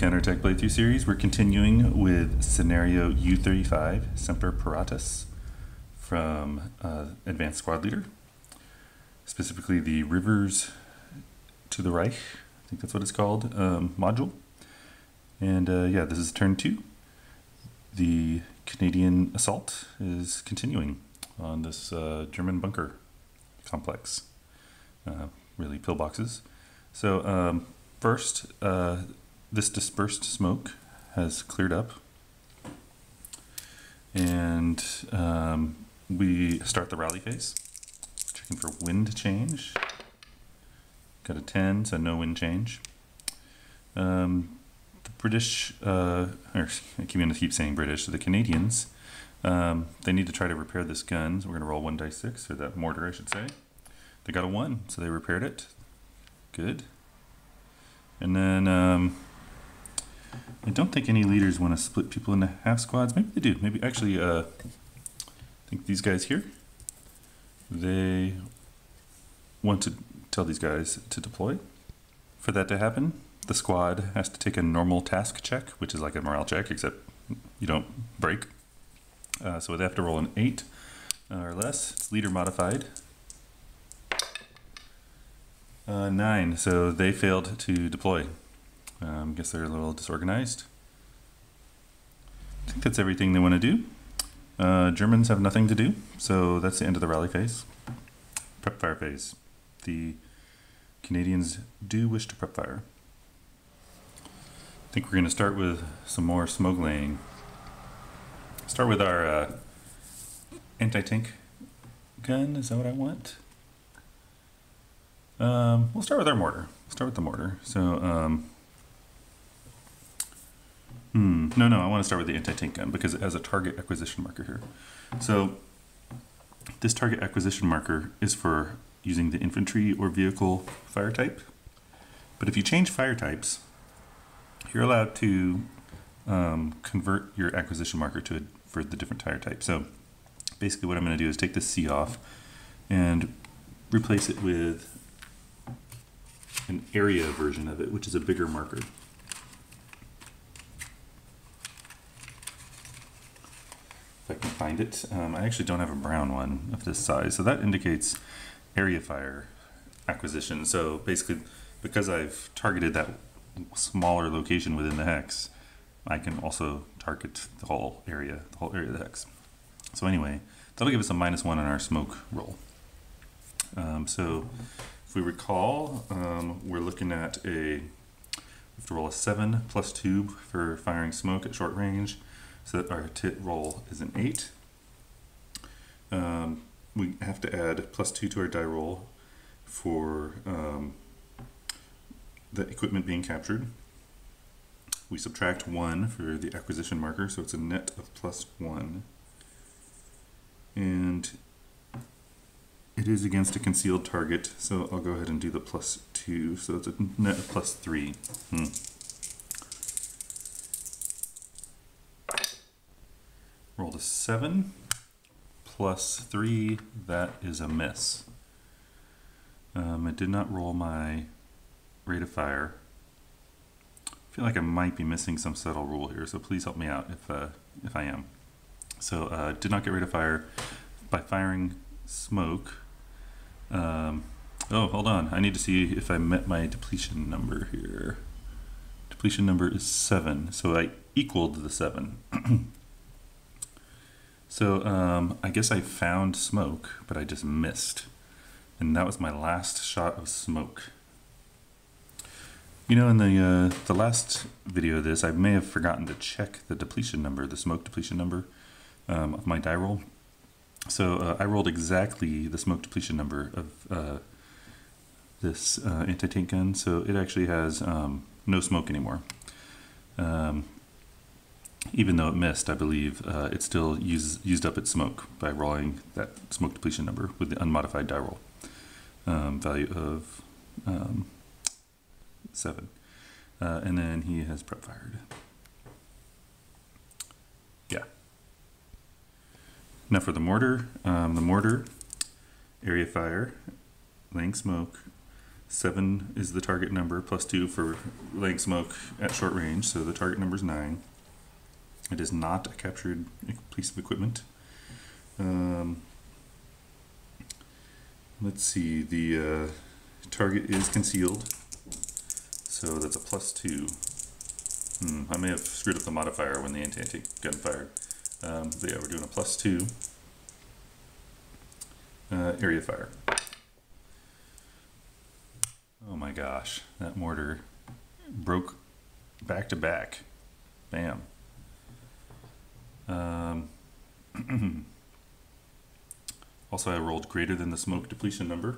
Counterattack Playthrough series. We're continuing with scenario U35 Semper Paratus from Advanced Squad Leader, specifically the Rivers to the Reich, I think that's what it's called, module. And yeah, this is turn 2. The Canadian assault is continuing on this German bunker complex, really pillboxes. So first, this dispersed smoke has cleared up, and we start the rally phase, checking for wind change. Got a 10, so no wind change. The British, or I keep saying British, so the Canadians, they need to try to repair this gun, so we're going to roll 1d6, or that mortar I should say. They got a 1, so they repaired it. Good. And then I don't think any leaders want to split people into half squads. Maybe they do. Maybe actually, I think these guys here, they want to tell these guys to deploy. For that to happen, the squad has to take a normal task check, which is like a morale check, except you don't break. So they have to roll an 8 or less. It's leader modified. 9, so they failed to deploy. Guess they're a little disorganized. I think that's everything they want to do. Germans have nothing to do, so that's the end of the rally phase. Prep fire phase. The Canadians do wish to prep fire. I think we're going to start with some more smoke laying. Start with our anti-tank gun. Is that what I want? We'll start with our mortar. Start with the mortar. So, no, I want to start with the anti-tank gun because it has a target acquisition marker here. So, this target acquisition marker is for using the infantry or vehicle fire type. But if you change fire types, you're allowed to convert your acquisition marker for the different fire type. So, basically, what I'm going to do is take this C off and replace it with an area version of it, which is a bigger marker. If I can find it. I actually don't have a brown one of this size, so that indicates area fire acquisition. So basically, because I've targeted that smaller location within the hex, I can also target the whole area of the hex. So anyway, that'll give us a -1 on our smoke roll. So if we recall, we're looking at we have to roll a 7 + 2 for firing smoke at short range, so that our tit roll is an 8. We have to add +2 to our die roll for the equipment being captured. We subtract 1 for the acquisition marker, so it's a net of +1. And it is against a concealed target, so I'll go ahead and do the +2, so it's a net of +3. Rolled a 7 +3, that is a miss. I did not roll my rate of fire. I feel like I might be missing some subtle rule here, so please help me out if I am. So did not get rate of fire by firing smoke. Oh, hold on. I need to see if I met my depletion number here. Depletion number is 7, so I equaled the 7. So I guess I found smoke, but I just missed. And that was my last shot of smoke. You know, in the last video of this, I may have forgotten to check the depletion number, the smoke depletion number of my die roll. So I rolled exactly the smoke depletion number of this anti-tank gun, so it actually has no smoke anymore. Even though it missed, I believe it still used up its smoke by rolling that smoke depletion number with the unmodified die roll value of 7. And then he has prep fired. Yeah. Now for the mortar area fire, laying smoke, 7 is the target number, +2 for laying smoke at short range, so the target number is 9. It is not a captured piece of equipment. Let's see, the target is concealed, so that's a +2. I may have screwed up the modifier when the anti-gun fired. But yeah, we're doing a +2 area fire. Oh my gosh, that mortar broke back to back. Bam. Also, I rolled greater than the smoke depletion number.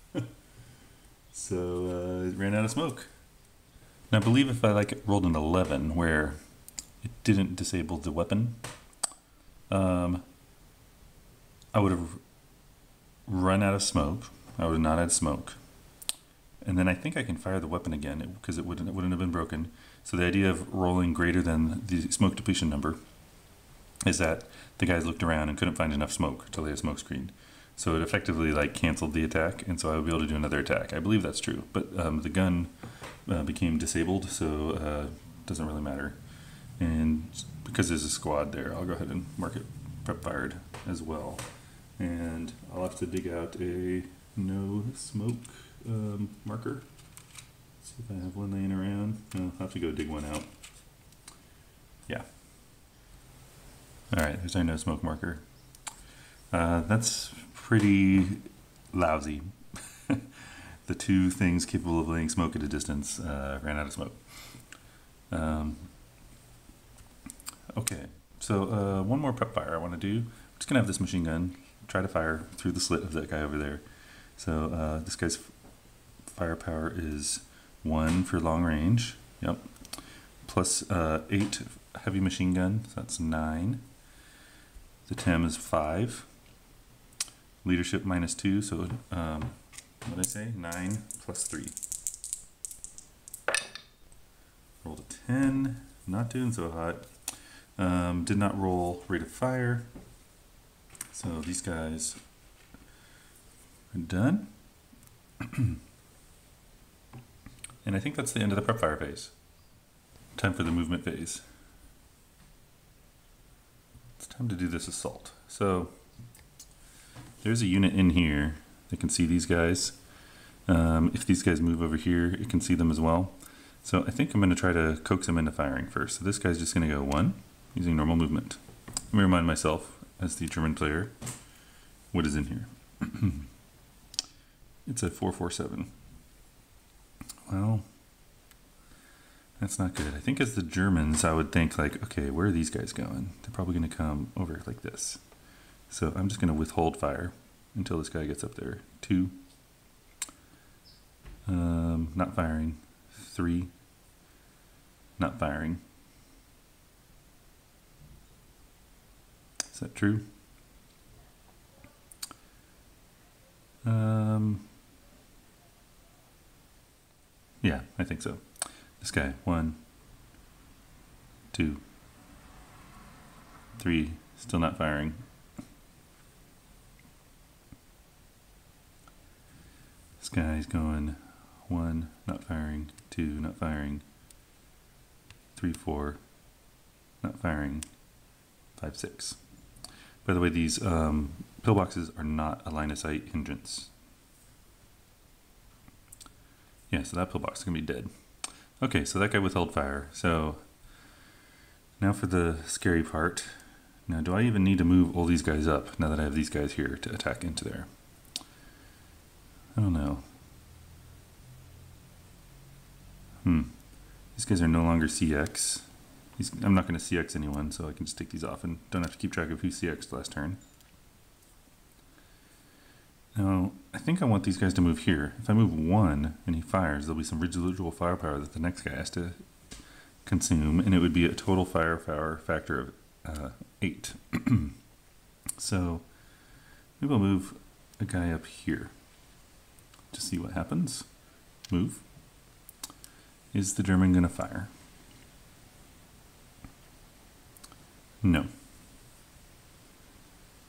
So it ran out of smoke. Now I believe if I rolled an 11 where it didn't disable the weapon, I would have run out of smoke. I would have not had smoke. And then I think I can fire the weapon again because it wouldn't have been broken. So the idea of rolling greater than the smoke depletion number is that the guys looked around and couldn't find enough smoke to lay a smoke screen. So it effectively canceled the attack, and so I would be able to do another attack. I believe that's true, but the gun became disabled, so it doesn't really matter. And because there's a squad there, I'll go ahead and mark it prep fired as well. And I'll have to dig out a no smoke marker. See if I have one laying around. No, I'll have to go dig one out. Yeah. All right, there's our no smoke marker. That's pretty lousy. The two things capable of laying smoke at a distance ran out of smoke. Okay, so one more prep fire I want to do. I'm just going to have this machine gun try to fire through the slit of that guy over there. So this guy's firepower is 1 for long range. Yep. Plus 8 heavy machine gun, so that's 9. The TEM is 5. Leadership -2, so what did I say? 9 plus 3. Rolled a 10, not doing so hot. Did not roll rate of fire. So these guys are done. And I think that's the end of the prep fire phase. Time for the movement phase. It's time to do this assault. So there's a unit in here that can see these guys. If these guys move over here, it can see them as well. So I think I'm going to try to coax them into firing first. So this guy's just going to go 1 using normal movement. Let me remind myself, as the German player, what is in here. It's a 447. Well, that's not good. I think as the Germans, I would think okay, where are these guys going? They're probably going to come over like this. So I'm just going to withhold fire until this guy gets up there. 2. Not firing. 3. Not firing. Is that true? Yeah, I think so. This guy, 1, 2, 3, still not firing. This guy's going 1, not firing, 2, not firing, 3, 4, not firing, 5, 6. By the way, these pillboxes are not a line of sight hindrance. Yeah, so that pillbox is going to be dead. Okay, so that guy withheld fire. So now for the scary part. Now, do I even need to move all these guys up now that I have these guys here to attack into there? I don't know. These guys are no longer CX. I'm not going to CX anyone, so I can just take these off and don't have to keep track of who CX'd last turn. Now, I think I want these guys to move here. If I move 1 and he fires, there'll be some residual firepower that the next guy has to consume, and it would be a total firepower factor of 8. So maybe I'll move a guy up here to see what happens. Move. Is the German going to fire? No.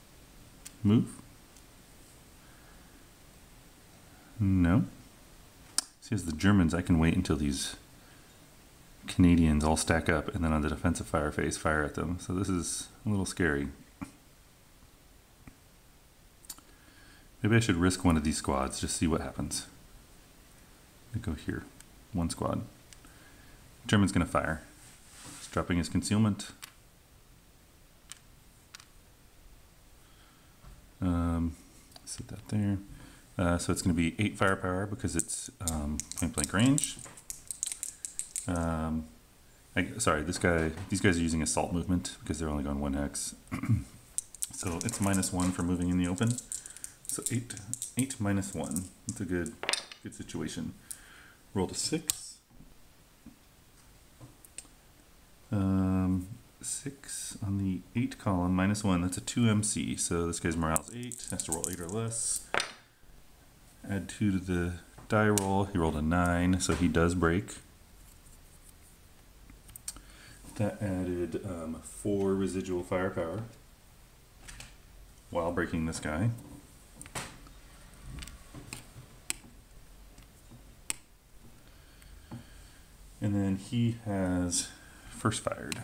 Move. No. See, as the Germans, I can wait until these Canadians all stack up and then on the defensive fire phase fire at them. So this is a little scary. Maybe I should risk one of these squads, just see what happens. Let me go here, one squad. German's gonna fire. He's dropping his concealment. Set that there. So it's gonna be 8 firepower because it's point blank range. Sorry, these guys are using assault movement because they're only going 1 hex. So it's -1 for moving in the open. So 8 minus 1. That's a good situation. Rolled a 6. 6 on the 8 column, -1. That's a 2 MC. So this guy's morale's 8. Has to roll 8 or less. Add 2 to the die roll. He rolled a 9, so he does break. That added 4 residual firepower while breaking this guy. And then he has first fired.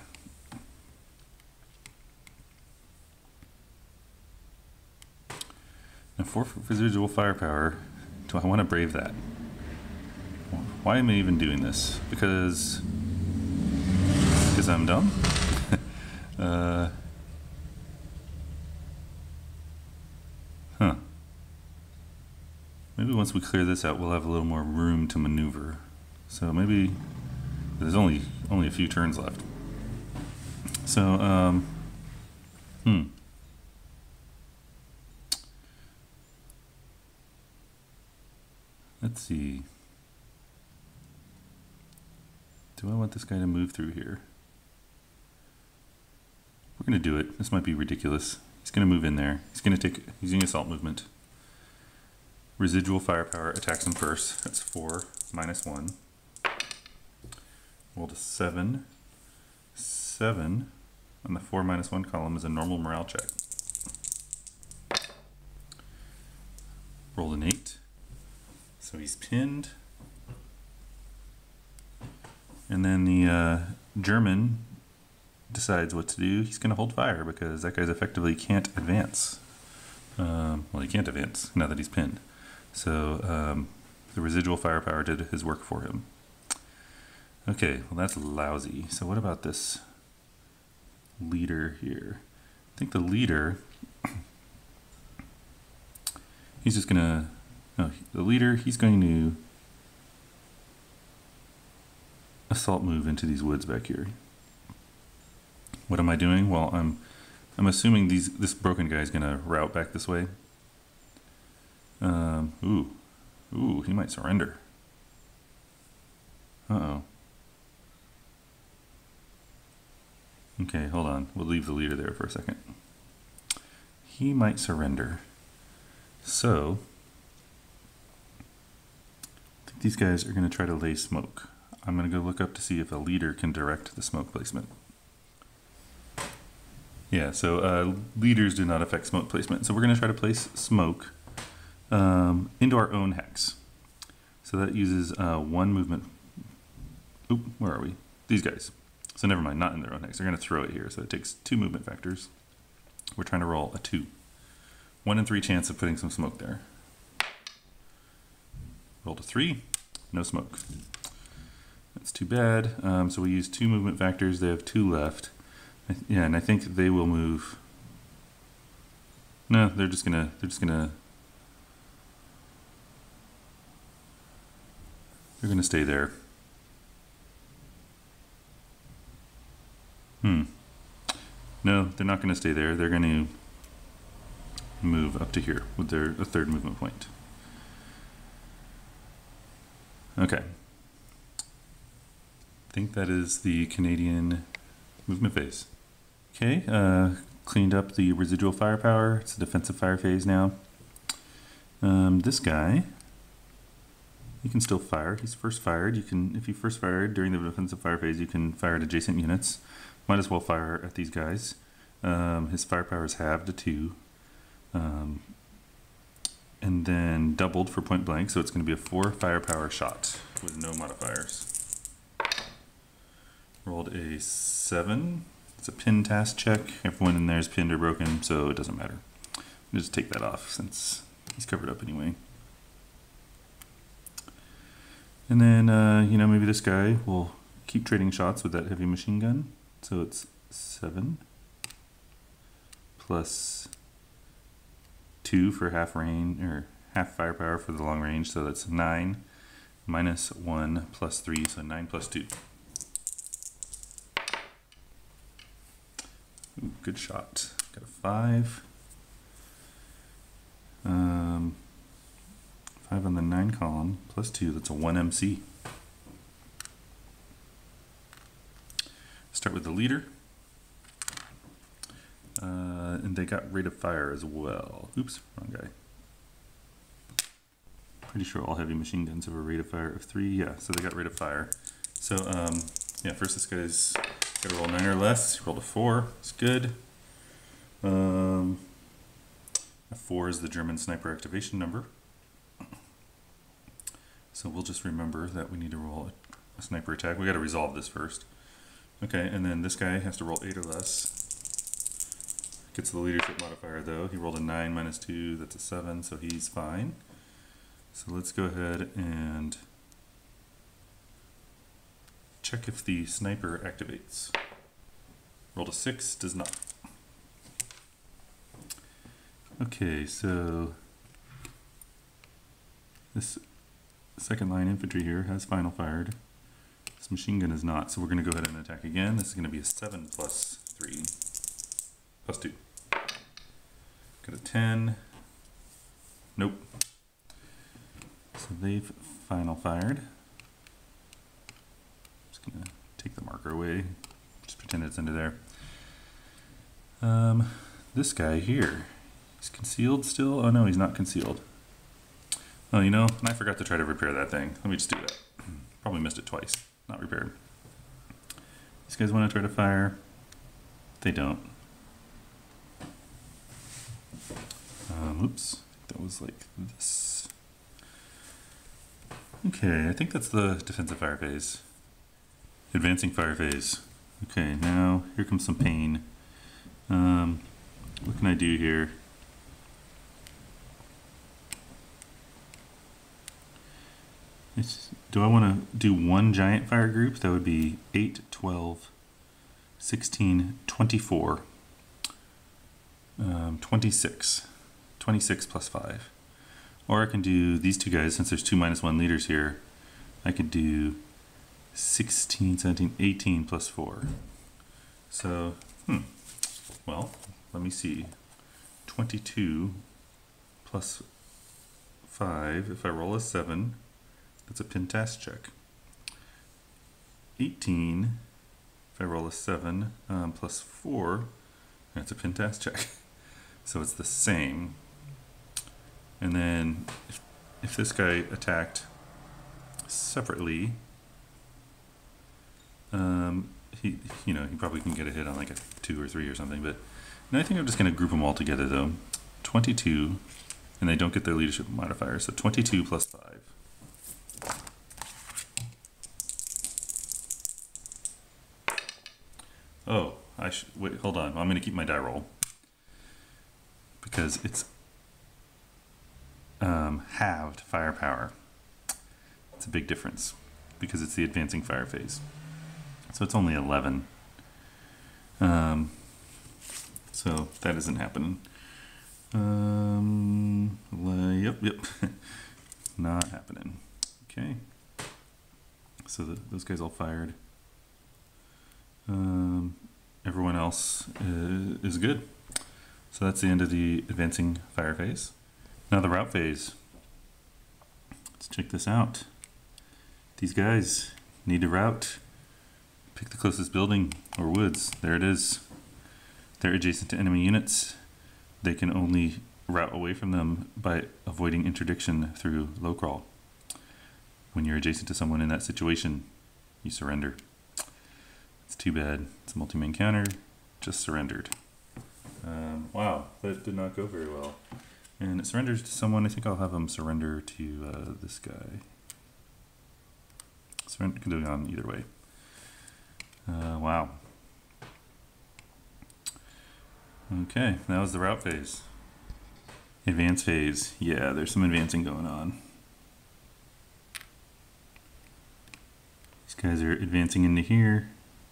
Now 4 residual firepower. Do I want to brave that? Why am I even doing this? Because I'm dumb? Maybe once we clear this out, we'll have a little more room to maneuver. So maybe there's only a few turns left. So, let's see. Do I want this guy to move through here? We're going to do it. This might be ridiculous. He's going to move in there. He's going to take using assault movement. Residual firepower attacks him first. That's 4 -1. Rolled a 7. 7 on the 4 -1 column is a normal morale check. Rolled an 8. So he's pinned. And then the German decides what to do. He's going to hold fire because that guy's effectively can't advance. Well, he can't advance now that he's pinned. So the residual firepower did his work for him. Okay, well that's lousy. So what about this leader here? I think the leader, he's just gonna, no, the leader, he's going to assault move into these woods back here. What am I doing? Well, I'm assuming this broken guy is gonna route back this way. Ooh, he might surrender. Uh-oh. Okay, hold on. We'll leave the leader there for a second. He might surrender. So, I think these guys are going to try to lay smoke. I'm going to go look up to see if a leader can direct the smoke placement. Yeah, so leaders do not affect smoke placement. So we're going to try to place smoke into our own hex. So that uses 1 movement. Oop, where are we? These guys. So never mind, not in their own hex. They're going to throw it here. So it takes 2 movement factors. We're trying to roll a 2. 1 in 3 chance of putting some smoke there. Rolled a 3. No smoke. That's too bad. So we use 2 movement factors. They have 2 left. Yeah, and I think they will move. No, they're just gonna stay there. No, they're not going to stay there. They're going to move up to here with a 3rd movement point. Okay. I think that is the Canadian movement phase. Okay, cleaned up the residual firepower. It's a defensive fire phase now. This guy, he can still fire. He's first fired. You can, if you first fired during the defensive fire phase, you can fire at adjacent units. Might as well fire at these guys. His firepower is halved to 2. And and then doubled for point blank, so it's going to be a 4 firepower shot with no modifiers. Rolled a 7. It's a pin task check. Everyone in there is pinned or broken, so it doesn't matter. We'll just take that off since he's covered up anyway. And then, you know, maybe this guy will keep trading shots with that heavy machine gun. So it's 7 plus 2 for half range, or half firepower for the long range. So that's 9 minus 1 plus 3, so 9 plus 2. Ooh, good shot. Got a 5. 5 on the 9 column, plus 2, that's a 1 MC. Start with the leader. And they got rate of fire as well. Oops, wrong guy. Pretty sure all heavy machine guns have a rate of fire of 3. Yeah, so they got rate of fire. So, yeah, first this guy's got to roll 9 or less. He rolled a 4. It's good. A 4 is the German sniper activation number. So we'll just remember that we need to roll a sniper attack. We got to resolve this first. Okay, and then this guy has to roll 8 or less. Gets the leadership modifier though. He rolled a 9 minus 2, that's a 7, so he's fine. So let's go ahead and check if the sniper activates. Rolled a 6, does not. Okay, so this second line infantry here has final fired. This machine gun is not, so we're going to go ahead and attack again. This is going to be a 7 plus 3 plus 2. Got a 10. Nope. So they've final fired. Just going to take the marker away. Just pretend it's under there. This guy here, he's concealed still? Oh no, he's not concealed. Oh, you know, and I forgot to try to repair that thing. Let me just do that. Probably missed it twice. Not repaired. These guys want to try to fire. They don't. Oops. That was like this. Okay, I think that's the defensive fire phase. Advancing fire phase. Okay, now here comes some pain. What can I do here? Do I want to do one giant fire group? That would be 8, 12, 16, 24, 26. 26 plus 5. Or I can do these two guys, since there's 2 minus 1 leaders here. I could do 16, 17, 18 plus 4. So, well, let me see. 22 plus 5, if I roll a 7, that's a pin task check. 18, if I roll a 7 plus 4, that's a pin task check. So it's the same. And then if this guy attacked separately, he probably can get a hit on like a 2 or 3 or something. But I think I'm just going to group them all together though. 22, and they don't get their leadership modifier. So 22 plus 5. Oh, wait, hold on. I'm going to keep my die roll because it's halved firepower. It's a big difference because it's the advancing fire phase. So it's only 11. So that isn't happening. Yep. Not happening. Okay. So those guys all fired. Everyone else is good. So that's the end of the advancing fire phase. Now the route phase. Let's check this out. These guys need to route. Pick the closest building or woods. There it is. They're adjacent to enemy units. They can only route away from them by avoiding interdiction through low crawl. When you're adjacent to someone in that situation, you surrender. It's too bad. It's a multi-man counter. Just surrendered. Wow, that did not go very well. And it surrenders to someone. I think I'll have them surrender to this guy. Surrender can go on either way. Wow. Okay, that was the route phase. Advance phase. Yeah, there's some advancing going on. These guys are advancing into here.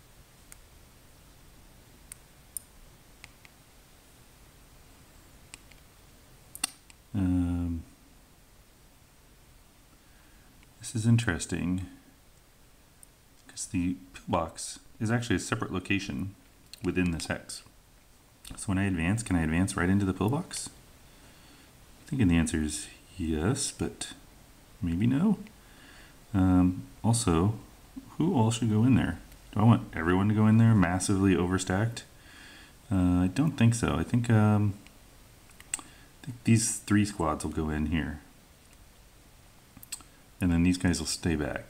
This is interesting because the pillbox is actually a separate location within this hex. So when I advance, can I advance right into the pillbox? I'm thinking the answer is yes, but maybe no. Also, who all should go in there? Do I want everyone to go in there massively overstacked? I don't think so. I think these 3 squads will go in here. And then these guys will stay back.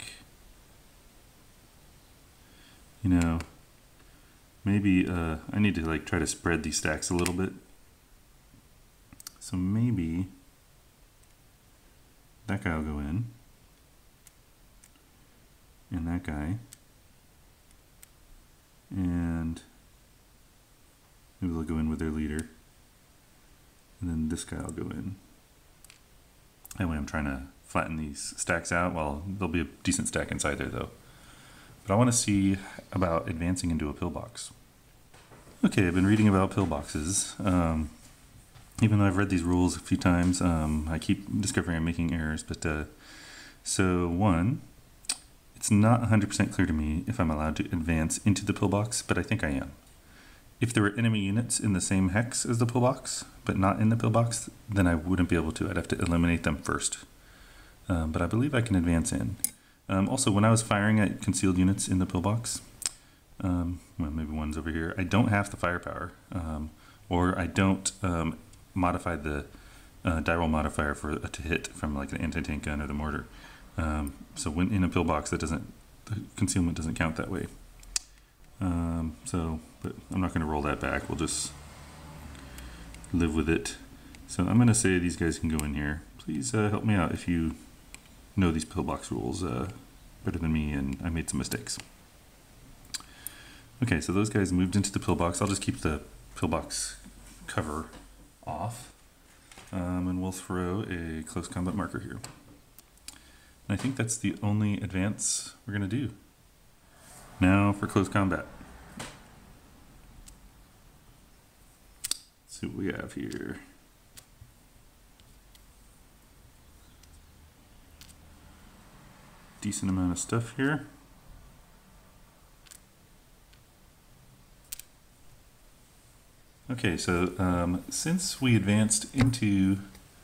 You know, maybe I need to like try to spread these stacks a little bit. So maybe that guy will go in. And that guy. And maybe they'll go in with their leader. And then this guy will go in. That way I'm trying to flatten these stacks out. Well, there'll be a decent stack inside there though. But I want to see about advancing into a pillbox. Okay, I've been reading about pillboxes. Even though I've read these rules a few times, I keep discovering I'm making errors. But so one, it's not 100% clear to me if I'm allowed to advance into the pillbox, but I think I am. If there were enemy units in the same hex as the pillbox, but not in the pillbox, then I wouldn't be able to. I'd have to eliminate them first. But I believe I can advance in. Also, when I was firing at concealed units in the pillbox, well, maybe one's over here, I don't have the firepower, or I don't modify the die roll modifier for to hit from like an anti-tank gun or the mortar. So when in a pillbox, the concealment doesn't count that way. But I'm not going to roll that back. We'll just live with it. So I'm going to say these guys can go in here. Please help me out if you know these pillbox rules better than me, and I made some mistakes. Okay, so those guys moved into the pillbox. I'll just keep the pillbox cover off, and we'll throw a close combat marker here. And I think that's the only advance we're going to do. Now for close combat. Let's see what we have here. Decent amount of stuff here. Okay, so since we advanced into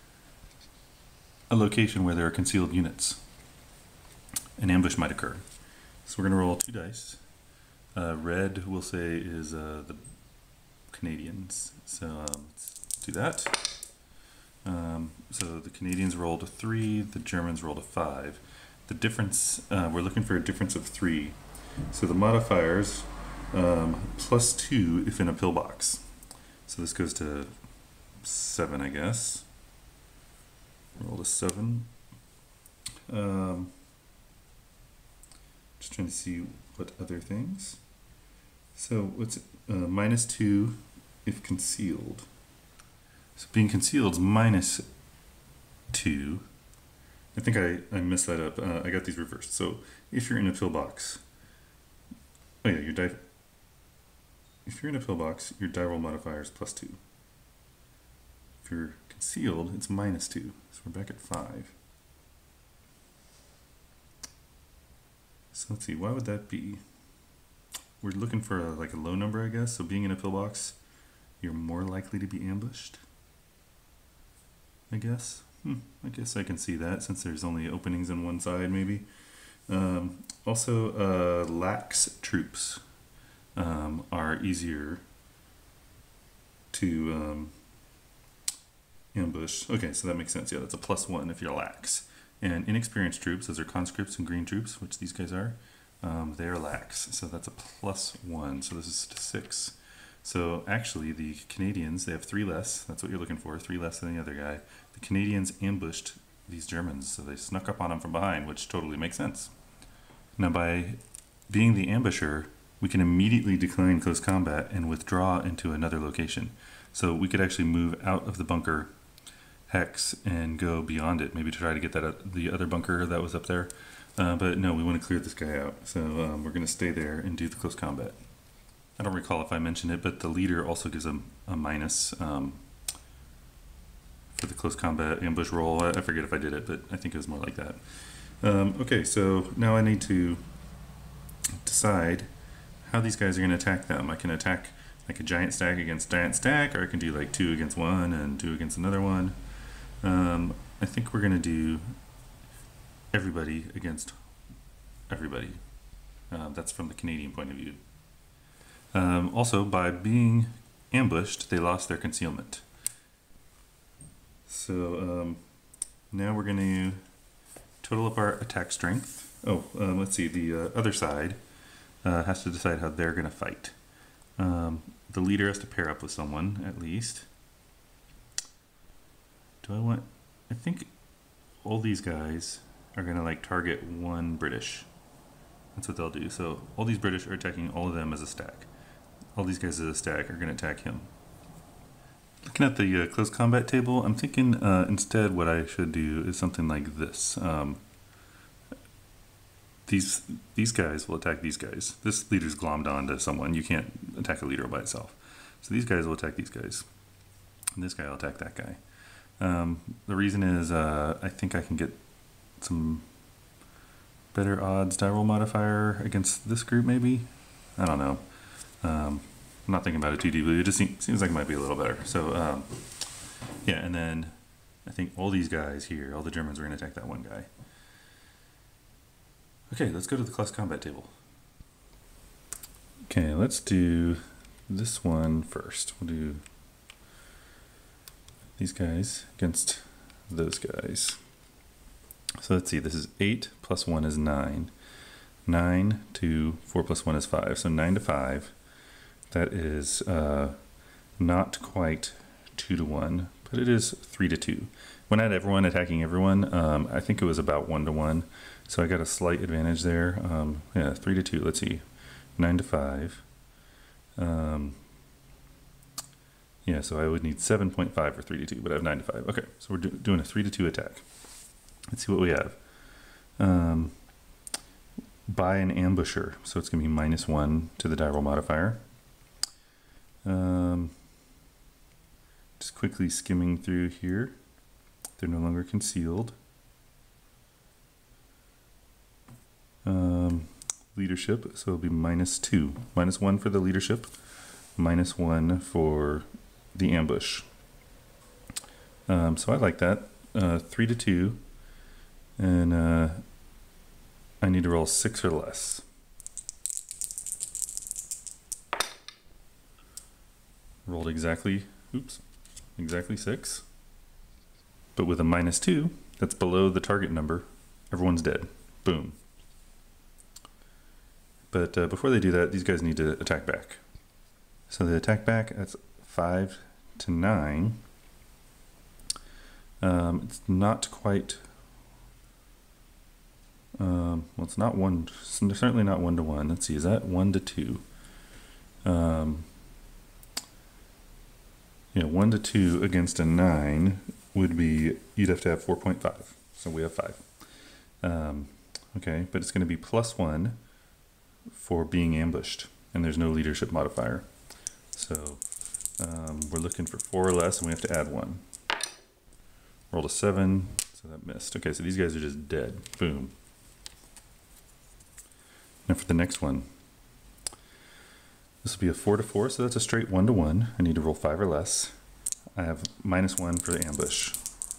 a location where there are concealed units, an ambush might occur. So we're going to roll 2 dice. Red, we'll say, is the Canadians. So let's do that. So the Canadians rolled a 3, the Germans rolled a 5. The difference, we're looking for a difference of 3. So the modifiers, +2 if in a pillbox. So this goes to 7, I guess. Rolled a 7. Just trying to see what other things. So what's -2 if concealed. So being concealed is -2. I think I messed that up. I got these reversed. So if you're in a pillbox, oh yeah, if you're in a pillbox, your die roll modifier is +2. If you're concealed, it's -2. So we're back at 5. So let's see, why would that be? We're looking for like a low number, I guess. So being in a pillbox, you're more likely to be ambushed, I guess. I guess I can see that since there's only openings on one side, maybe. Also, lax troops are easier to ambush. Okay, so that makes sense. Yeah, that's a +1 if you're lax. And inexperienced troops, those are conscripts and green troops, which these guys are, they are lax. So that's a +1. So this is 6. So actually the Canadians, they have 3 less. That's what you're looking for, 3 less than the other guy. The Canadians ambushed these Germans, so they snuck up on them from behind, which totally makes sense. Now by being the ambusher, we can immediately decline close combat and withdraw into another location. So we could actually move out of the bunker hex and go beyond it, maybe to try to get that the other bunker that was up there. But no, we want to clear this guy out. So we're going to stay there and do the close combat. I don't recall if I mentioned it, but the leader also gives a minus for the close combat ambush roll. I forget if I did it, but I think it was more like that. Okay, so now I need to decide how these guys are going to attack them. I can attack like a giant stack against giant stack, or I can do like 2 against 1 and 2 against another one. I think we're going to do everybody against everybody. That's from the Canadian point of view. Also, by being ambushed, they lost their concealment. So now we're going to total up our attack strength. Oh, let's see, the other side has to decide how they're going to fight. The leader has to pair up with someone, at least. I think all these guys are going to like target one British. That's what they'll do. So all these British are attacking all of them as a stack. All these guys as a stack are going to attack him. Looking at the close combat table, I'm thinking instead what I should do is something like this. These guys will attack these guys. This leader's glommed onto someone. You can't attack a leader by itself. So these guys will attack these guys. And this guy will attack that guy. The reason is I think I can get some better odds die roll modifier against this group maybe? I don't know. I'm not thinking about it too deeply. It just seems like it might be a little better. So yeah, and then I think all these guys here, all the Germans, are going to attack that one guy. Okay, let's go to the close combat table. Okay, let's do this one first. We'll do these guys against those guys. So let's see, this is 8 plus 1 is 9. 9 to 4 plus 1 is 5. So 9 to 5. That is not quite 2 to 1, but it is 3 to 2. When I had everyone attacking everyone, I think it was about 1 to 1. So I got a slight advantage there. Yeah, 3 to 2. Let's see, 9 to 5. Yeah, so I would need 7.5 for 3 to 2, but I have 9 to 5. Okay, so we're doing a 3 to 2 attack. Let's see what we have. By an ambusher, so it's going to be -1 to the die roll modifier. Just quickly skimming through here. They're no longer concealed. Leadership, so it'll be -2. -1 for the leadership, -1 for the ambush. So I like that. 3 to 2. And I need to roll 6 or less. Rolled exactly 6. But with a -2, that's below the target number. Everyone's dead. Boom. But before they do that, these guys need to attack back. So they attack back. That's 5 to 9. It's not quite. Well, it's not one. Certainly not 1 to 1. Let's see. Is that 1 to 2? Yeah, 1 to 2 against a 9 would be. You'd have to have 4.5. So we have 5. Okay, but it's going to be +1 for being ambushed, and there's no leadership modifier. So we're looking for 4 or less, and we have to add 1. Rolled a 7, so that missed. Okay, so these guys are just dead. Boom. Now for the next one, this will be a 4 to 4, so that's a straight 1 to 1. I need to roll 5 or less. I have -1 for the ambush.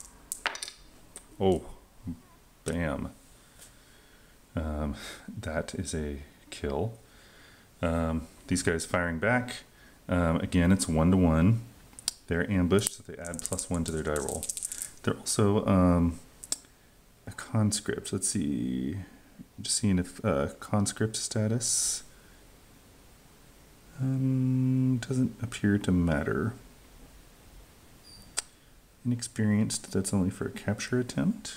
Oh, bam. That is a kill. These guys firing back. Again, it's 1 to 1. They're ambushed, so they add +1 to their die roll. They're also a conscript. Let's see. Just seeing if conscript status. Doesn't appear to matter. Inexperienced, that's only for a capture attempt.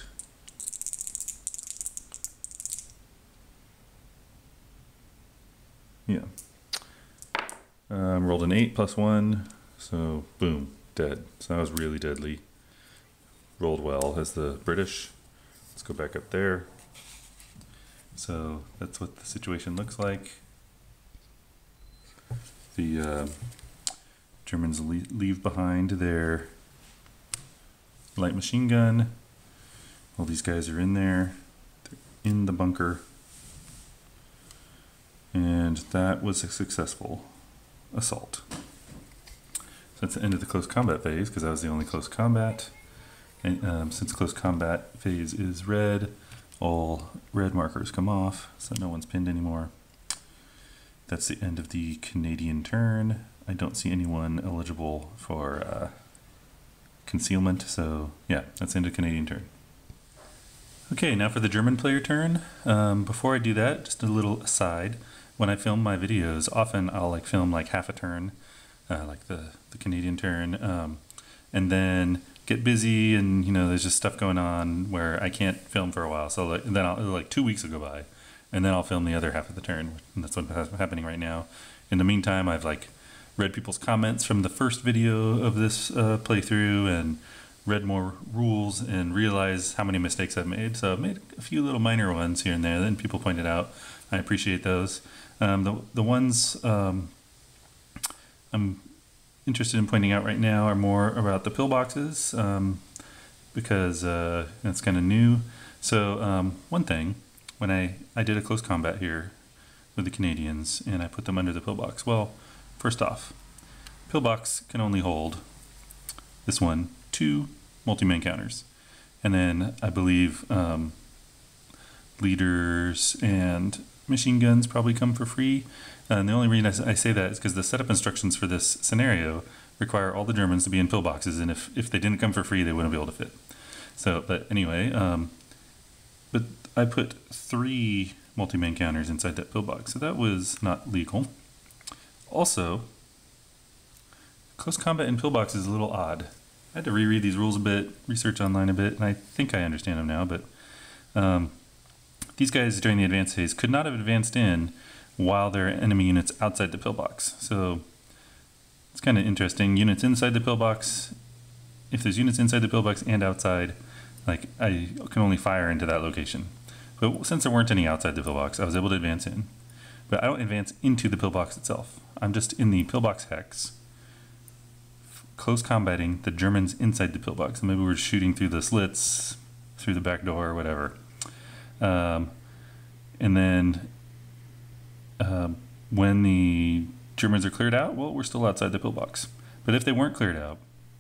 Yeah. Rolled an 8 plus 1, so boom, dead. So that was really deadly. Rolled well as the British. Let's go back up there. So that's what the situation looks like. The Germans leave behind their light machine gun. All these guys are in there. They're in the bunker. And that was a successful assault. So that's the end of the close combat phase, because that was the only close combat. And since close combat phase is red, all red markers come off, so no one's pinned anymore. That's the end of the Canadian turn. I don't see anyone eligible for concealment, so yeah, that's the end of Canadian turn. Okay, now for the German player turn. Before I do that, just a little aside. When I film my videos, often I'll film half a turn, like the Canadian turn, and then get busy, and there's just stuff going on where I can't film for a while. So then 2 weeks will go by, and then I'll film the other half of the turn, and that's what's happening right now. In the meantime, I've read people's comments from the first video of this playthrough, and read more rules, and realized how many mistakes I've made. So I've made a few little minor ones here and there that people pointed out. I appreciate those. The ones I'm interested in pointing out right now are more about the pillboxes, because it's kind of new. So one thing, when I did a close combat here with the Canadians, and I put them under the pillbox. Well, first off, pillbox can only hold this one, 2 multi-man counters, and then I believe leaders and machine guns probably come for free. And the only reason I say that is because the setup instructions for this scenario require all the Germans to be in pillboxes, and if they didn't come for free, they wouldn't be able to fit. So, but anyway, but I put 3 multi-man counters inside that pillbox, so that was not legal. Also, close combat in pillbox is a little odd. I had to reread these rules a bit, research online a bit, and I think I understand them now, but these guys during the advance phase could not have advanced in while there are enemy units outside the pillbox. So it's kind of interesting. Units inside the pillbox, if there's units inside the pillbox and outside, I can only fire into that location. But since there weren't any outside the pillbox, I was able to advance in. But I don't advance into the pillbox itself. I'm just in the pillbox hex, close combating the Germans inside the pillbox. So maybe we're shooting through the slits, through the back door, or whatever. And then when the Germans are cleared out, well, we're still outside the pillbox. But if they weren't cleared out,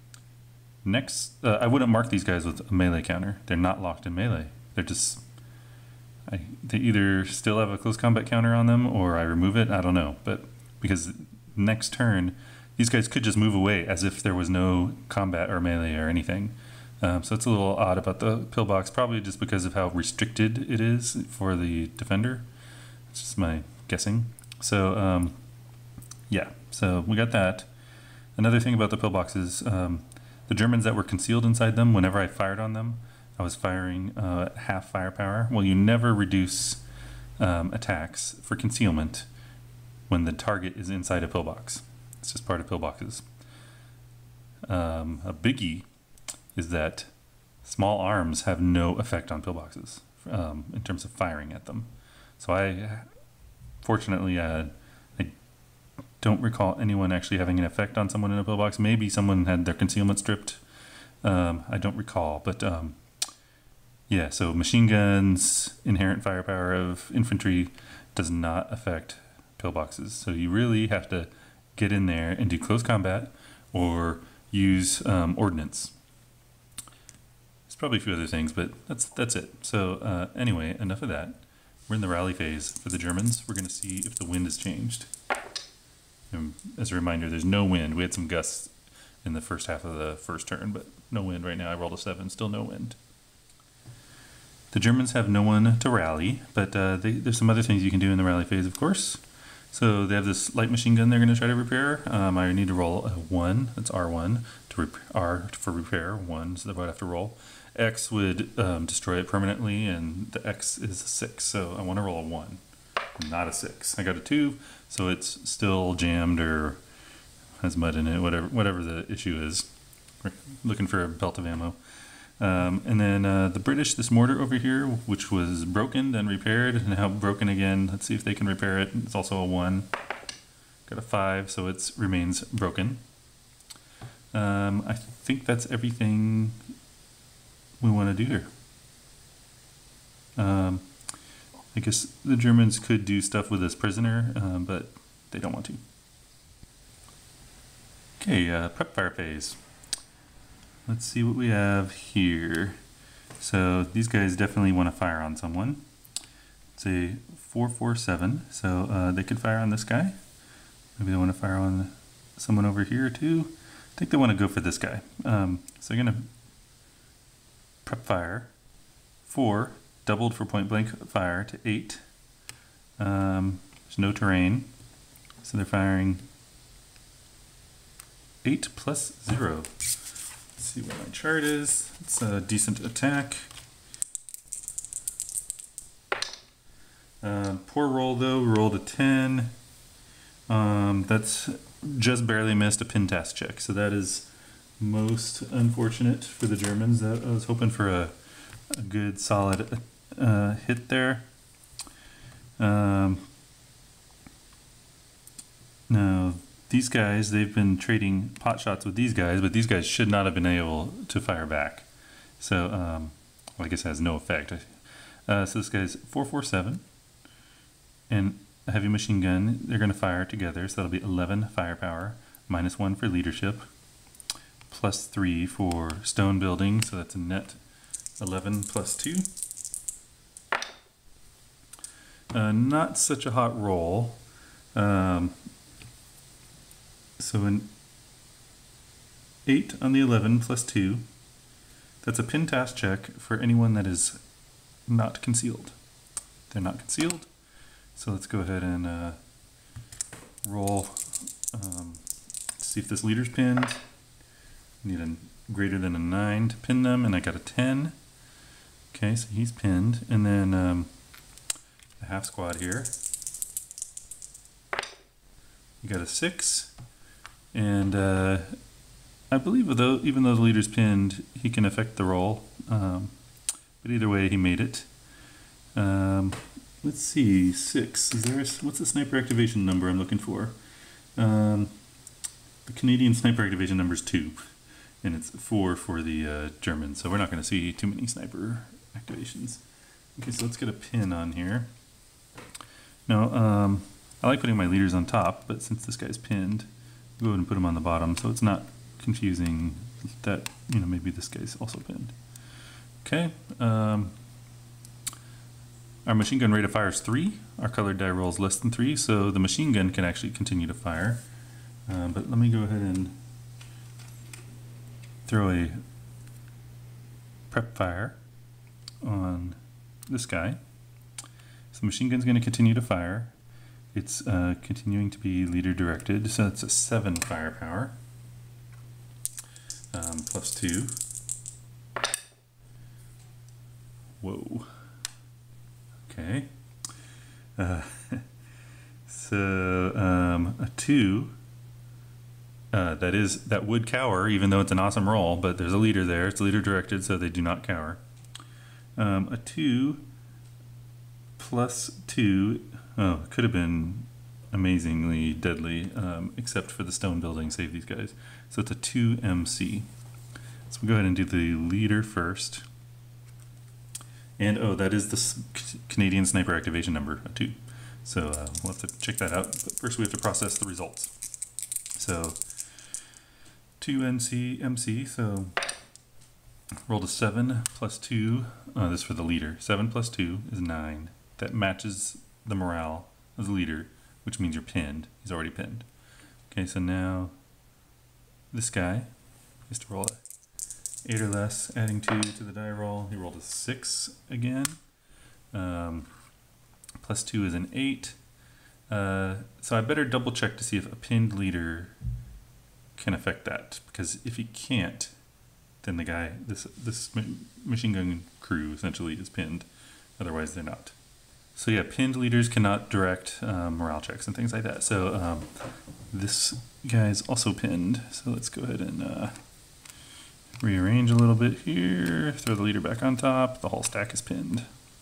I wouldn't mark these guys with a melee counter. They're not locked in melee. They're just, they either still have a close combat counter on them, or I remove it. I don't know. But because next turn, these guys could just move away as if there was no combat or melee or anything. So it's a little odd about the pillbox, probably just because of how restricted it is for the defender. It's just my guessing. So yeah, so we got that. Another thing about the pillboxes, the Germans that were concealed inside them, whenever I fired on them, I was firing half firepower. Well, you never reduce attacks for concealment when the target is inside a pillbox. It's just part of pillboxes. A biggie is that small arms have no effect on pillboxes in terms of firing at them. So fortunately, I don't recall anyone actually having an effect on someone in a pillbox. Maybe someone had their concealment stripped. I don't recall, but yeah, so machine guns, inherent firepower of infantry does not affect pillboxes. So you really have to get in there and do close combat or use ordnance. There's probably a few other things, but that's it. So anyway, enough of that. We're in the rally phase for the Germans. We're going to see if the wind has changed. And as a reminder, there's no wind. We had some gusts in the first half of the first turn, but no wind right now. I rolled a 7, still no wind. The Germans have no one to rally, but there's some other things you can do in the rally phase, of course. So they have this light machine gun they're going to try to repair. I need to roll a 1, that's R1, to R for repair, 1, so I would have to roll. X would destroy it permanently, and the X is a 6, so I want to roll a 1, not a 6. I got a 2, so it's still jammed or has mud in it, whatever the issue is. We're looking for a belt of ammo. And then the British, this mortar over here, which was broken, then repaired, and now broken again. Let's see if they can repair it. It's also a 1. Got a 5, so it remains broken. I think that's everything we want to do here. I guess the Germans could do stuff with this prisoner, but they don't want to. Okay, prep fire phase. Let's see what we have here. So these guys definitely want to fire on someone. It's a 447, so they could fire on this guy. Maybe they want to fire on someone over here too. I think they want to go for this guy. So they're going to prep fire 4, doubled for point blank fire to 8. There's no terrain, so they're firing 8 plus 0. See what my chart is. It's a decent attack. Poor roll though, rolled a 10. That's just barely missed a pin task check, so that is most unfortunate for the Germans. I was hoping for a good solid hit there. Now these guys, they've been trading pot shots with these guys, but these guys should not have been able to fire back. So, well, I guess it has no effect. So this guy's 447 and a heavy machine gun. They're going to fire together, so that'll be 11 firepower, minus 1 for leadership, plus 3 for stone building, so that's a net 11 plus 2. Not such a hot roll. So an 8 on the 11 plus 2, that's a pin task check for anyone that is not concealed. They're not concealed, so let's go ahead and roll, see if this leader's pinned. Need a greater than a 9 to pin them, and I got a 10. Okay, so he's pinned, and then the half squad here. You got a 6. And I believe even though the leader's pinned, he can affect the roll. But either way, he made it. Let's see, 6. What's the sniper activation number I'm looking for? The Canadian sniper activation number is 2, and it's 4 for the Germans. So we're not going to see too many sniper activations. Okay, so let's get a pin on here. Now, I like putting my leaders on top, but since this guy's pinned, go ahead and put him on the bottom so it's not confusing that, you know, maybe this guy's also pinned. Okay, our machine gun rate of fire is 3. Our colored die roll is less than 3, so the machine gun can actually continue to fire. But let me go ahead and throw a prep fire on this guy. So the machine gun's going to continue to fire. It's continuing to be leader directed, so it's a 7 firepower, plus 2. Whoa. Okay. So a 2. That would cower, even though it's an awesome roll, but there's a leader there. It's leader directed, so they do not cower. A 2 plus 2. Oh, it could have been amazingly deadly, except for the stone building save these guys. So it's a 2 MC. So we'll go ahead and do the leader first. And oh, that is the Canadian sniper activation number, a 2. So we'll have to check that out. But first we have to process the results. So 2 MC, so rolled a 7 plus 2. This is for the leader. 7 plus 2 is 9. That matches the morale of the leader, which means you're pinned. He's already pinned. Okay, so now this guy has to roll a 8 or less, adding 2 to the die roll. He rolled a 6 again. Plus 2 is an 8. So I better double check to see if a pinned leader can affect that, because if he can't, then the guy, this machine gun crew essentially is pinned. Otherwise, they're not. So yeah, pinned leaders cannot direct morale checks and things like that. So this guy is also pinned. So let's go ahead and rearrange a little bit here. Throw the leader back on top. The whole stack is pinned.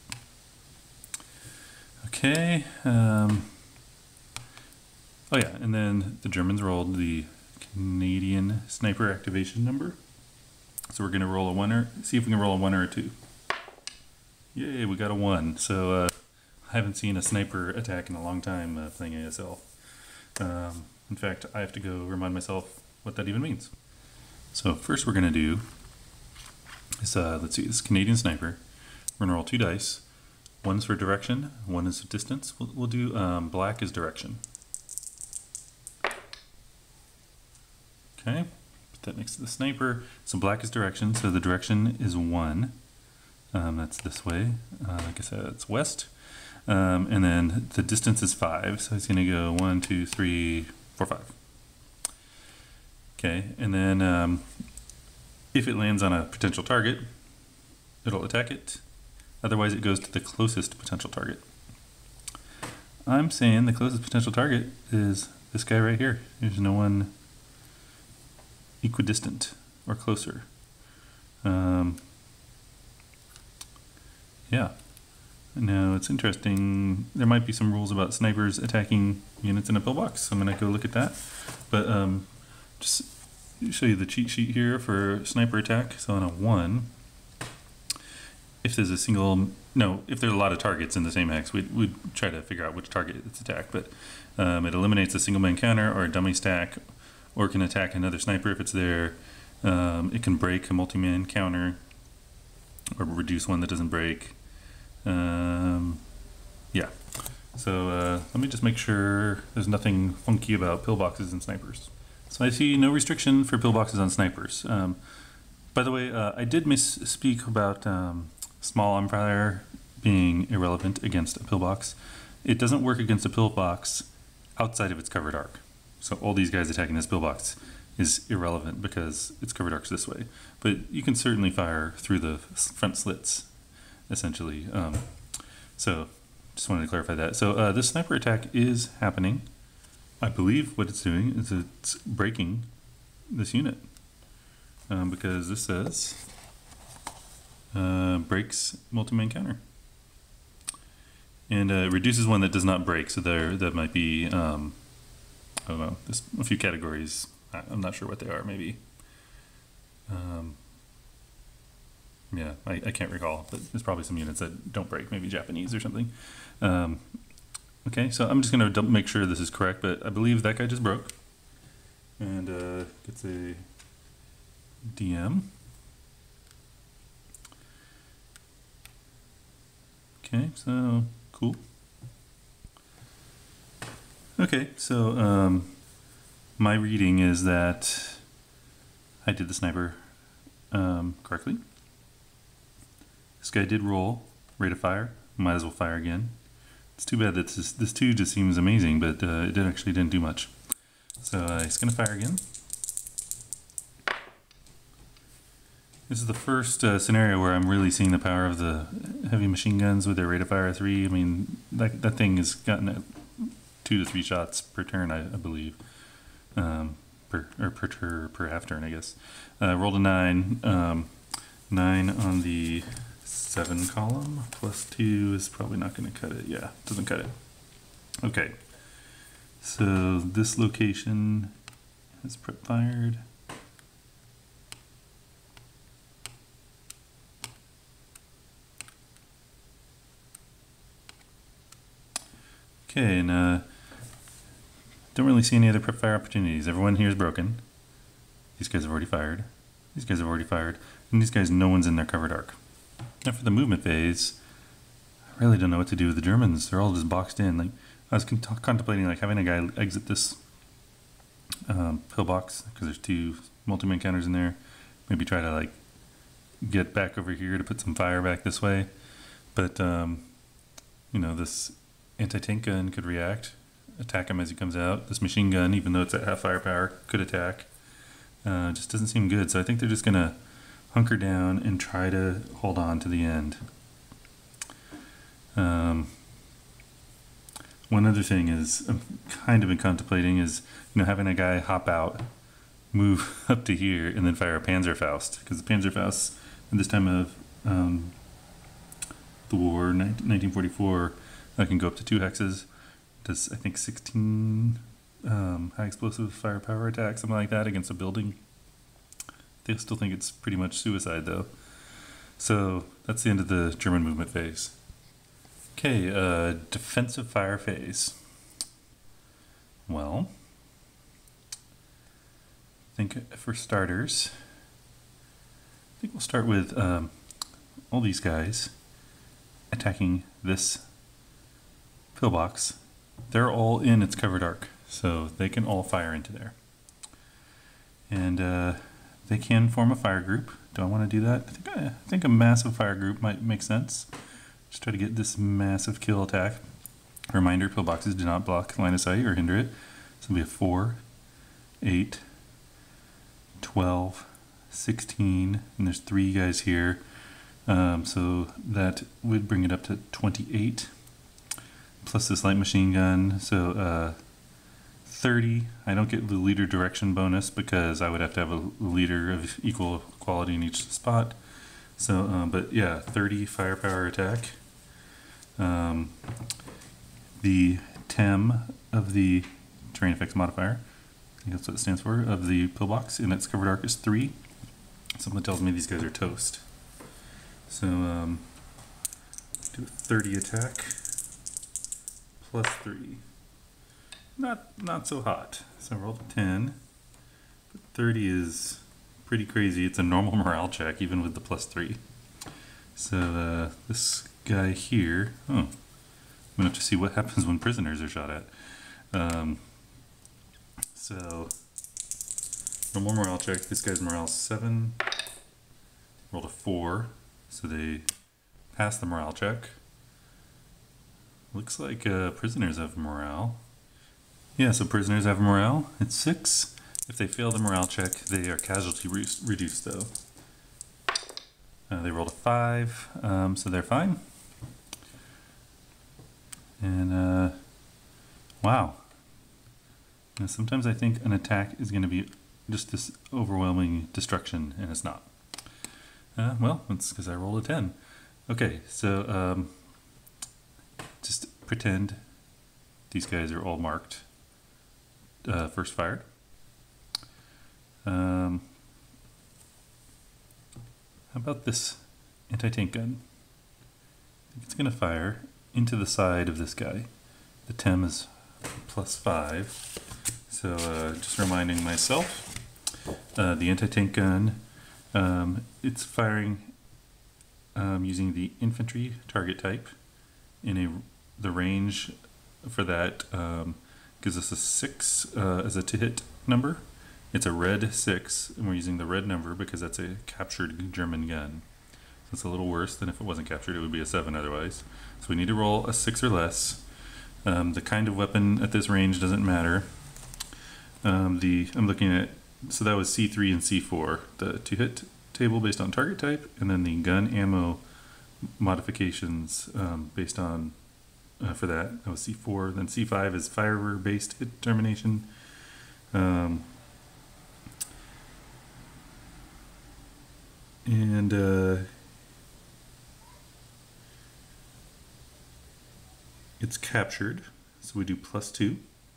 Okay. Oh yeah, and then the Germans rolled the Canadian sniper activation number. So we're going to roll a 1 or see if we can roll a 1 or a 2. Yay, we got a 1. So I haven't seen a sniper attack in a long time playing ASL. In fact, I have to go remind myself what that even means. So first we're going to do is, let's see, this Canadian sniper. We're going to roll 2 dice. One's for direction, one is distance. We'll do black is direction. Okay, put that next to the sniper. So black is direction, so the direction is 1. That's this way. Like I said, it's west. And then the distance is 5, so it's going to go 1, 2, 3, 4, 5. Okay, and then if it lands on a potential target, it'll attack it. Otherwise, it goes to the closest potential target. I'm saying the closest potential target is this guy right here. There's no one equidistant or closer. Yeah. Now, it's interesting. There might be some rules about snipers attacking units in a pillbox. So I'm going to go look at that. But just show you the cheat sheet here for sniper attack. So on a 1, if there's a single, if there's a lot of targets in the same hex, we'd try to figure out which target it's attacked. But it eliminates a single man counter or a dummy stack, or can attack another sniper if it's there. It can break a multi-man counter or reduce one that doesn't break. Yeah. So let me just make sure there's nothing funky about pillboxes and snipers. So I see no restriction for pillboxes on snipers. By the way, I did misspeak about small armfire being irrelevant against a pillbox. It doesn't work against a pillbox outside of its covered arc. So all these guys attacking this pillbox is irrelevant because its covered arc's this way. But you can certainly fire through the front slits, essentially. So just wanted to clarify that. So this sniper attack is happening. I believe what it's doing is it's breaking this unit. Because this says breaks multi-man counter. And reduces one that does not break. So that might be, I don't know, there's a few categories. I'm not sure what they are, maybe. Yeah, I can't recall, but there's probably some units that don't break, maybe Japanese or something. Okay, so I'm just going to make sure this is correct, but I believe that guy just broke. And gets a DM. Okay, so cool. Okay, so my reading is that I did the sniper correctly. This guy did roll rate of fire. Might as well fire again. It's too bad that this 2 just seems amazing, but it actually didn't do much. So he's going to fire again. This is the first scenario where I'm really seeing the power of the heavy machine guns with their rate of fire 3. I mean, that thing has gotten 2 to 3 shots per turn, I believe. Per half turn, I guess. Rolled a 9. 9 on the 7 column. Plus 2 is probably not going to cut it. Yeah, doesn't cut it. Okay. So this location has prep fired. Okay, and don't really see any other prep fire opportunities. Everyone here is broken. These guys have already fired. These guys have already fired. And these guys, no one's in their covered arc. Now for the movement phase, I really don't know what to do with the Germans. They're all just boxed in. Like I was contemplating like having a guy exit this pillbox because there's 2 multi-man counters in there. Maybe try to like get back over here to put some fire back this way. But you know, this anti-tank gun could react attack him as he comes out. This machine gun, even though it's at half firepower, could attack. Just doesn't seem good, so I think they're just going to hunker down and try to hold on to the end. One other thing is I'm kind of been contemplating is, having a guy hop out, move up to here, and then fire a Panzerfaust, because the Panzerfaust at this time of the war, 1944, can go up to 2 hexes. Does, I think, 16 high explosive firepower attack, something like that, against a building. They still think it's pretty much suicide, though. So that's the end of the German movement phase. Okay, defensive fire phase. Well, I think for starters, I think we'll start with all these guys attacking this pillbox. They're all in its covered arc, so they can all fire into there. And they can form a fire group. Do I want to do that? I think a massive fire group might make sense. Just try to get this massive kill attack. Reminder, pillboxes do not block line of sight or hinder it. So it'll be a 4, 8, 12, 16, and there's 3 guys here. So that would bring it up to 28. Plus this light machine gun, so 30. I don't get the leader direction bonus because I would have to have a leader of equal quality in each spot. So, but yeah, 30 firepower attack. The TEM of the terrain effects modifier, I think that's what it stands for, of the pillbox in its covered arc is 3. Something tells me these guys are toast. So do a 30 attack plus 3. Not so hot. So roll a 10. But 30 is pretty crazy. It's a normal morale check even with the plus 3. So this guy here, I'm gonna have to see what happens when prisoners are shot at. So normal morale check. This guy's morale 7. Rolled a 4, so they pass the morale check. Looks like prisoners have morale. Yeah, so prisoners have morale. It's 6. If they fail the morale check, they are casualty reduced, though. They rolled a 5, so they're fine. And wow. Now, sometimes I think an attack is going to be just this overwhelming destruction, and it's not. Well, it's because I rolled a 10. Okay, so just pretend these guys are all marked first fired. How about this anti-tank gun? I think it's going to fire into the side of this guy. The TEM is plus 5. So just reminding myself, the anti-tank gun, it's firing using the infantry target type. The range for that gives us a 6 as a to-hit number. It's a red 6, and we're using the red number because that's a captured German gun. So it's a little worse than if it wasn't captured. It would be a 7 otherwise. So we need to roll a 6 or less. The kind of weapon at this range doesn't matter. I'm looking at, so that was C3 and C4, the to-hit table based on target type, and then the gun ammo modifications based on, for that was C4. Then C5 is firer-based hit determination. It's captured, so we do plus 2.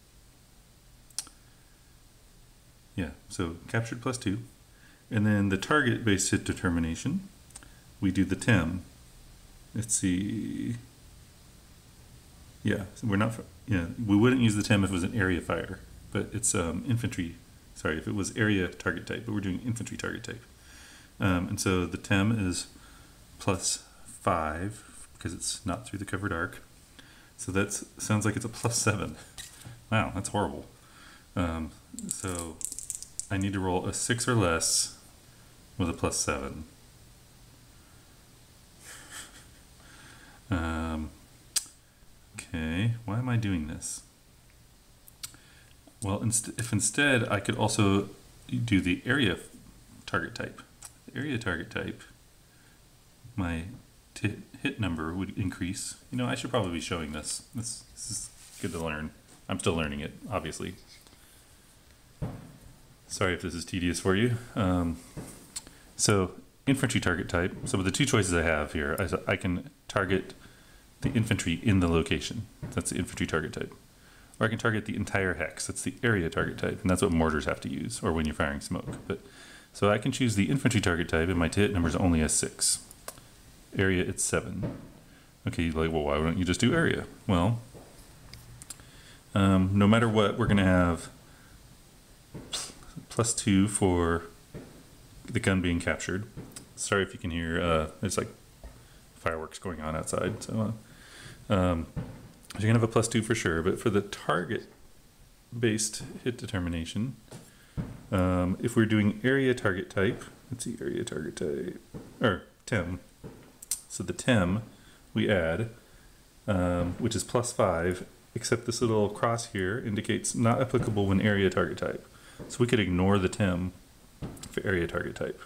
Yeah, so captured plus 2. And then the target-based hit determination, we do the TEM. Let's see. Yeah, so we're not, yeah, we wouldn't use the TEM if it was an area fire, but it's infantry, sorry, if it was area target type, but we're doing infantry target type. And so the TEM is plus 5 because it's not through the covered arc. So that sounds like it's a plus 7. Wow, that's horrible. So I need to roll a 6 or less with a plus 7. Okay, why am I doing this? Well, if instead I could also do the area target type. The area target type, my hit number would increase. You know, I should probably be showing this. This is good to learn. I'm still learning it, obviously. Sorry if this is tedious for you. So infantry target type. So with the two choices I have here, I can target the infantry in the location. That's the infantry target type. Or I can target the entire hex. That's the area target type, and that's what mortars have to use, or when you're firing smoke. But so I can choose the infantry target type, and my hit number is only a 6. Area, it's 7. Okay, you're like, well, why don't you just do area? Well, no matter what, we're going to have +2 for the gun being captured. Sorry if you can hear, it's like fireworks going on outside. So you're going to have a +2 for sure, but for the target-based hit determination, if we're doing area target type, let's see, area target type, or TEM. So the TEM we add, which is +5, except this little cross here indicates not applicable when area target type. So we could ignore the TEM for area target type.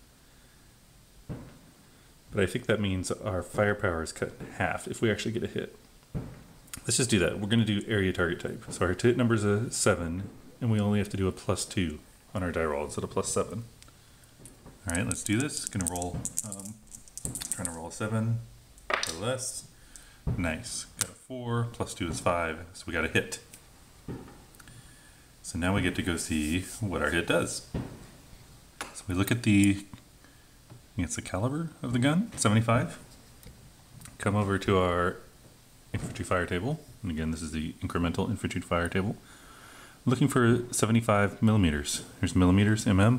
But I think that means our firepower is cut in half if we actually get a hit. Let's just do that. We're going to do area target type. So our hit number is a 7, and we only have to do a +2 on our die roll instead of +7. All right, let's do this. Going to roll, trying to roll a 7 or less. Nice. Got a 4, +2 is 5, so we got a hit. So now we get to go see what our hit does. So we look at I think it's the caliber of the gun, 75. Come over to our infantry fire table. And again, this is the incremental infantry fire table. Looking for 75 millimeters. Here's millimeters, mm.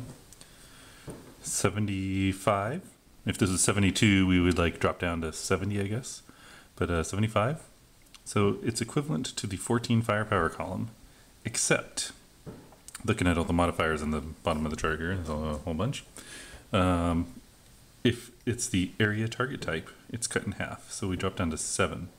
75. If this is 72, we would like drop down to 70, I guess. But 75. So it's equivalent to the 14 firepower column, except looking at all the modifiers in the bottom of the chart here, there's a whole bunch. If it's the area target type, it's cut in half. So we drop down to 7.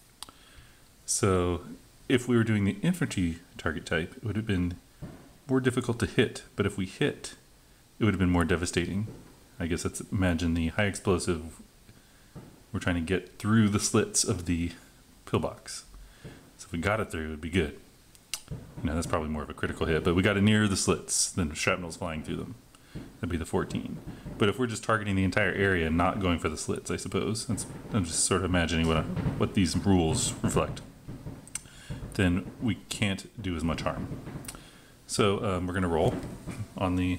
So if we were doing the infantry target type, it would have been more difficult to hit. But if we hit, it would have been more devastating. I guess let's imagine the high explosive. We're trying to get through the slits of the pillbox. So if we got it through, it would be good. You know, that's probably more of a critical hit, but we got it near the slits, then shrapnel's flying through them. That'd be the 14. But if we're just targeting the entire area and not going for the slits, I suppose, I'm just sort of imagining what these rules reflect, then we can't do as much harm. So we're going to roll on the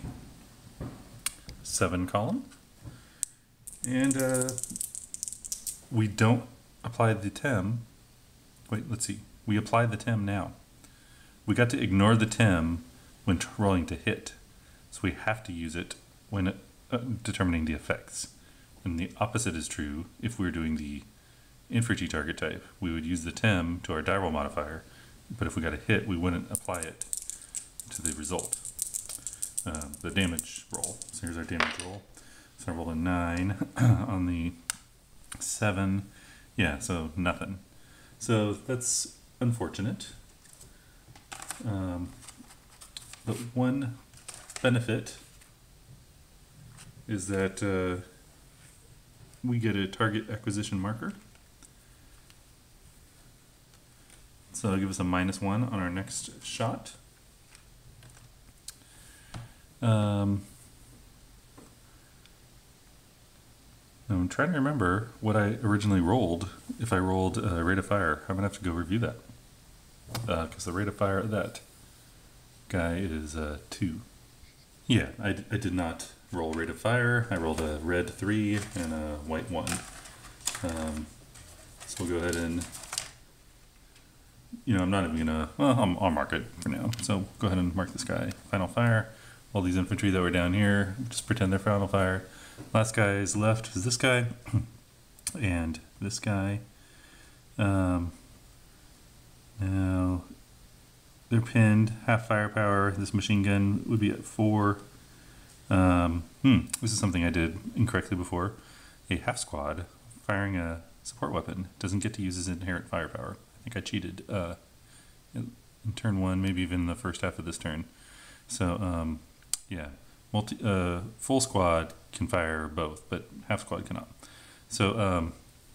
7 column. And we don't apply the TEM. Wait, let's see. We apply the TEM now. We got to ignore the TEM when rolling to hit. So we have to use it when determining the effects. And the opposite is true if we were doing the infantry target type. We would use the TEM to our die roll modifier, but if we got a hit, we wouldn't apply it to the result, the damage roll. So here's our damage roll. So I roll a 9 on the 7. Yeah, so nothing. So that's unfortunate. But one benefit is that we get a target acquisition marker. So it'll give us a -1 on our next shot. I'm trying to remember what I originally rolled. If I rolled rate of fire, I'm gonna have to go review that. Because the rate of fire of that guy is 2. Yeah, I did not roll rate of fire. I rolled a red 3 and a white 1. So we'll go ahead and, I'm not even gonna, well, I'll mark it for now. So go ahead and mark this guy. Final fire. All these infantry that were down here, just pretend they're final fire. Last guy's left is this guy and this guy. Now they're pinned, half firepower. This machine gun would be at 4. This is something I did incorrectly before. A half squad firing a support weapon doesn't get to use his inherent firepower. I think I cheated in in turn one, maybe even the first half of this turn. So yeah, full squad can fire both, but half squad cannot. So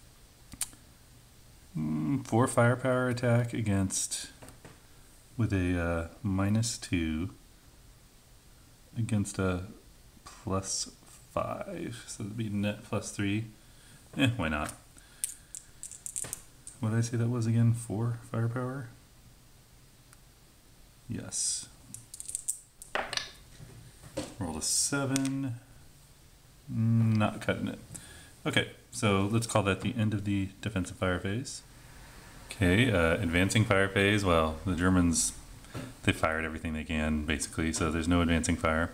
4 firepower attack against with a -2 against a +5, so it'd be net +3. Why not? What did I say that was again? 4 firepower? Yes. Roll a 7. Not cutting it. Okay, so let's call that the end of the defensive fire phase. Okay, advancing fire phase. Well, the Germans, they fired everything they can, basically, so there's no advancing fire.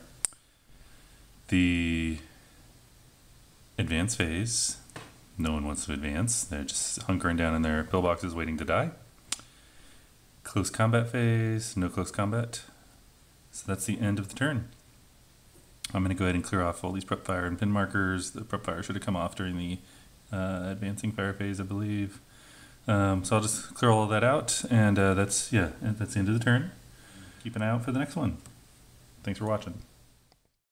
The advance phase, no one wants to advance. They're just hunkering down in their pillboxes waiting to die. Close combat phase, no close combat. So that's the end of the turn. I'm going to go ahead and clear off all these prep fire and pin markers. The prep fire should have come off during the advancing fire phase, I believe. So I'll just clear all of that out, and that's the end of the turn. Keep an eye out for the next one. Thanks for watching.